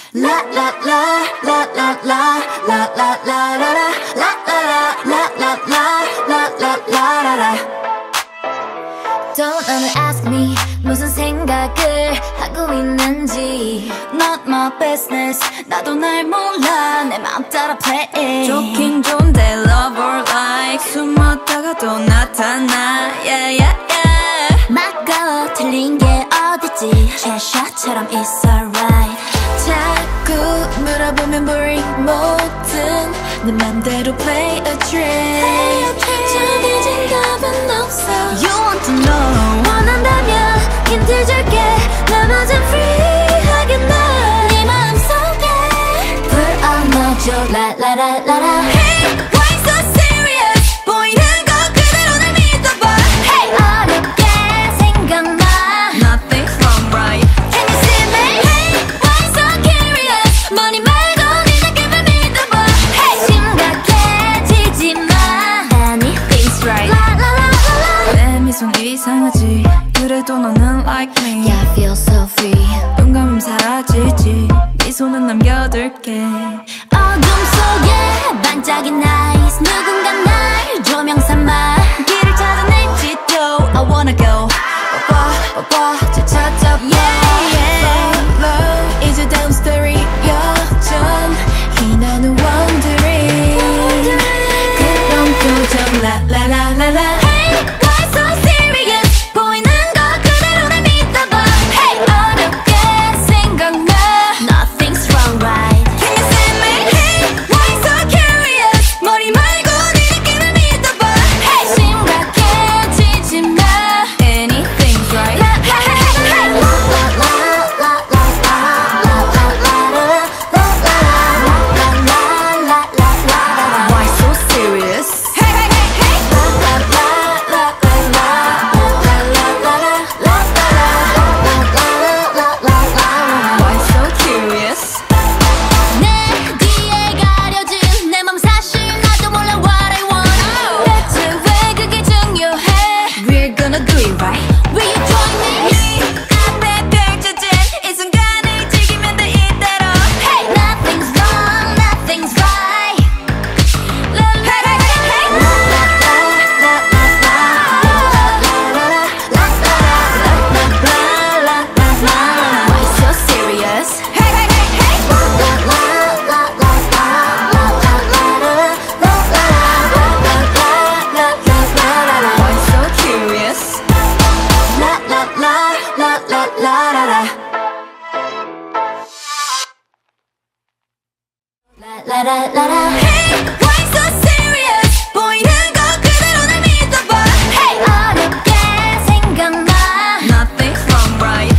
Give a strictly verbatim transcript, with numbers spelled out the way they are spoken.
La la la la la la la la la la la la la la la la la la la. Don't ever ask me 무슨 생각을 하고 있는지. Not my business. 나도 날 몰라. 내 맘 따라 play. 좋긴 좋은데 love or like 숨었다가 또 나타나. Yeah yeah yeah. 맞고 틀린 게 어딨지. Cheshire처럼 it's alright. 자꾸 물어보면 boring 뭐든 내 맘대로 play a trick. 정해진 답은 없어. You want to know. 원한다면 힌트 줄게. 나머진 free 하겠나. 네 마음속에 불 안아줘. 라라라라라. Hey, why so serious? 보이는 거 그대로 날 믿어봐. Hey, 어렵게 생각나. Nothing's wrong, right? Can you see me? Hey, why so curious? 머리 말고 네 느낌을 믿어봐. Hey, 심각해지지 마. Anything's right. 라라라라라. 내 미소는 이상하지. 그래도 너는 like me. Yeah, I feel so free. 눈 감으면 사라지지. 미소는 남겨둘게. 어둠 속에 반짝인 eyes. 누군가 날 조명 삼아 길을 찾아낼지도. I wanna go. 봐, 봐, 봐, 저 찾아봐. Yeah, yeah. Follow, 이제 다음 스토리 여전. 희나는 wondering. 그런 표정. La la la la la. Hey, why so serious? 보이는 거 그대로 날 믿어봐. Hey, 어렵게 생각나. Nothing's wrong, right? Can you see me? Hey, why so curious? 머리 말고 네 느낌을 믿어봐. Hey, 심각해지지 마. Anything's right. La la la la la la la la la. Why so serious? Hey hey hey hey. La la la la la la la la la la la. Why so curious? 내 뒤에 가려진 내 맘 사실 나도 몰라 what I want. 대체 왜 그게 중요해? We're gonna do it right. Will you join me? 앞에 펼쳐진 이 순간을 즐기면 돼 이대로. Hey, nothing's wrong, nothing's right. La la la la la la la la la la. Why so serious? Hey hey hey hey. La la la la la la la la. Why so curious? La la la la la la la la. La la la la. Hey, why so serious? 보이는 거 그대로 날 믿어봐. Hey, 어렵게 생각나. Nothing's wrong, right?